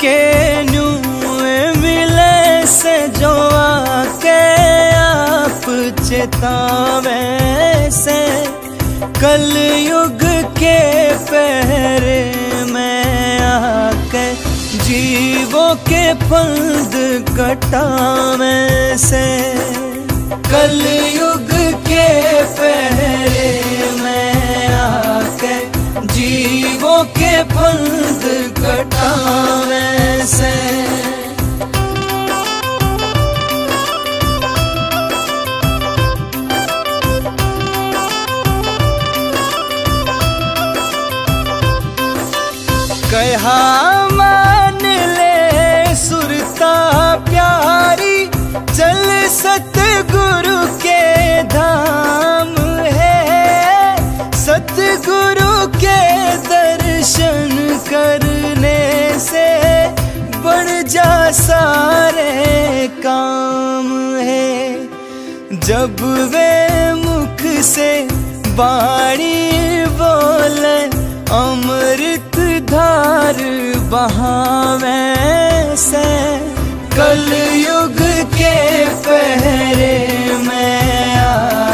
के न्यू मिले से जो आके आप चेतावे से, कलयुग के पहरे में आके जीवों के फंद कटावे से, कलयुग के पहरे में आके जीवों के फंद कटावे से। कहा मान ले सुरता प्यारी, चल सतगुरु के धाम है, सतगुरु के दर्शन करने से बढ़ जा सारे काम है। जब वे मुख से वाणी बोले, अमृत धार बहावे से, कलयुग के पहरे में